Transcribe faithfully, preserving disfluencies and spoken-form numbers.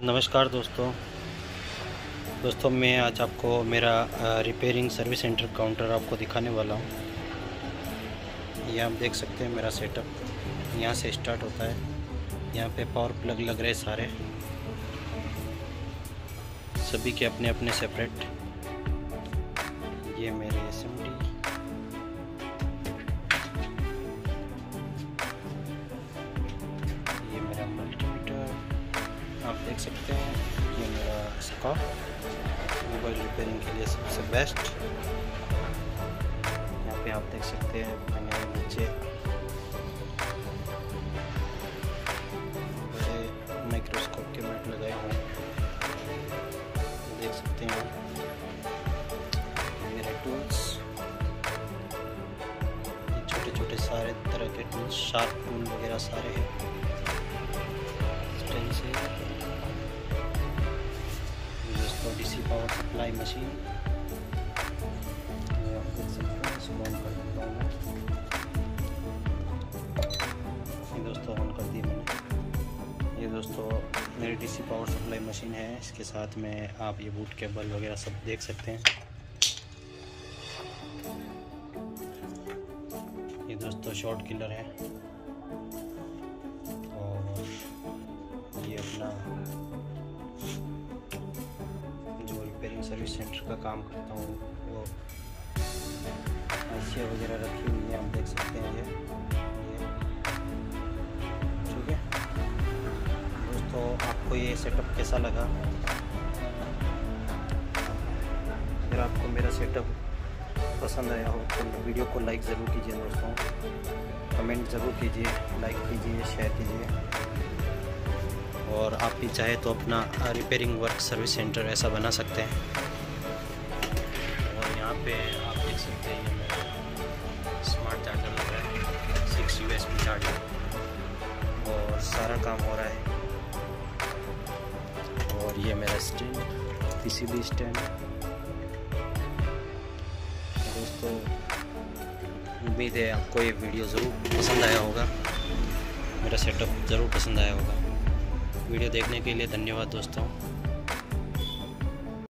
नमस्कार दोस्तों दोस्तों मैं आज आपको मेरा रिपेयरिंग सर्विस सेंटर काउंटर आपको दिखाने वाला हूँ। ये आप देख सकते हैं मेरा सेटअप यहाँ से स्टार्ट होता है। यहाँ पे पावर प्लग लग रहे सारे, सभी के अपने अपने सेपरेट। ये मेरे एसएमडी, ये मेरा मल्टीमीटर आप देख सकते हैं। ये मेरा स्कॉप मोबाइल रिपेयरिंग के लिए सबसे बेस्ट। यहाँ पे आप देख सकते हैं मैंने नीचे बड़े माइक्रोस्कोप के मैट लगाए हुए हैं, देख सकते हैं। मेरे टूल्स, ये छोटे छोटे सारे तरह के टूल्स, शार्प टूल वगैरह सारे हैं। डीसी पावर सप्लाई मशीन, ये आप देख सकते हैं। इसको ऑन कर देता हूँ मैं। ये दोस्तों ऑन कर दी मैंने। ये दोस्तों मेरी डीसी पावर सप्लाई मशीन है। इसके साथ में आप ये बूट केबल वगैरह सब देख सकते हैं। ये दोस्तों शॉर्ट किलर है। और ये अपना रिपेयरिंग सर्विस सेंटर का काम करता हूँ, वो आईसी वगैरह रखी हुई है, आप देख सकते हैं। ये ठीक है दोस्तों, आपको ये सेटअप कैसा लगा? अगर आपको मेरा सेटअप पसंद आया हो तो वीडियो को लाइक ज़रूर कीजिए दोस्तों, कमेंट ज़रूर कीजिए, लाइक कीजिए, शेयर कीजिए। और आप भी चाहे तो अपना रिपेयरिंग वर्क सर्विस सेंटर ऐसा बना सकते हैं। और यहाँ पे आप देख सकते हैं ये मेरा स्मार्ट चार्जर लग रहा है, सिक्स यूएसबी चार्जर, और सारा काम हो रहा है। और ये मेरा स्टैंड, पीसीबी स्टैंड। दोस्तों उम्मीद है आपको ये वीडियो ज़रूर पसंद आया होगा, मेरा सेटअप ज़रूर पसंद आया होगा। वीडियो देखने के लिए धन्यवाद दोस्तों।